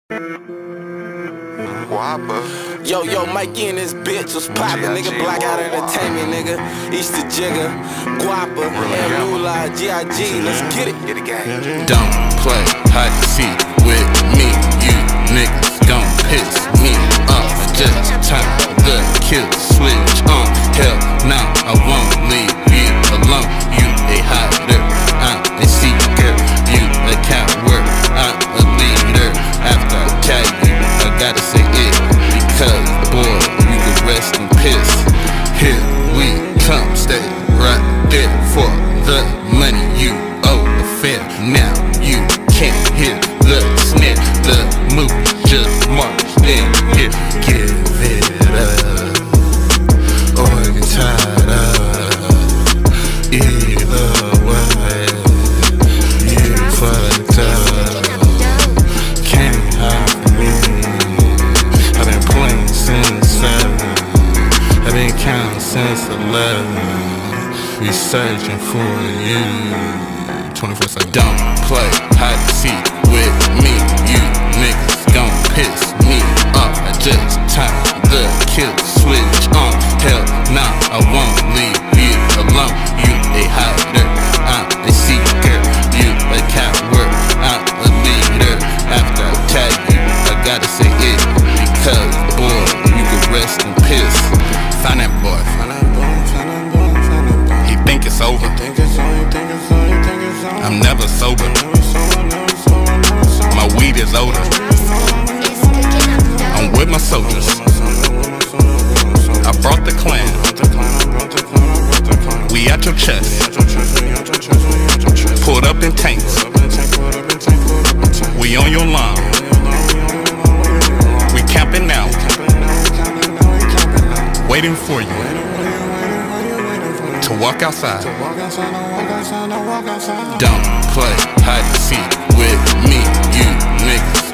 Yo, Mikey and this bitch was poppin', nigga. Blackout Entertainment, nigga. Easter Jigga, Guapa, and Moolah, G.I.G. Let's get it. Don't play hide and seek with me. You niggas gon' piss me off. I just turn the kill switch on. Hell no, I won't leave you alone. You a hider, I'm a seeker. You a coward, I'm a leader. After I tell you, I gotta say it, because boy, you can rest in piss. Here we come, stay right there for the money you owe the fair. Now you can't hear the snare, the move just marched in here. Give it up, or get tired of. Either way, you fucked up. Can't hide me. I've been playing since 7. I've been counting since 11. We searching for you 24/7. Don't play hide and seek with me. You niggas gon' piss me off. I just turned the kill switch on. Hell nah, I won't leave you alone. You a hider, I'm a seeker. You a coward, I'm a leader. After I tag you, I gotta say it, because boy, you can rest in piss. Find that boy. He think it's over. I'm never sober. My weed is older. I'm with my soldiers. I brought the clan. We at your chest. Pulled up in tanks. We on your lawn. We camping out, waiting for you to walk outside. Don't play hide and seek with me. You niggas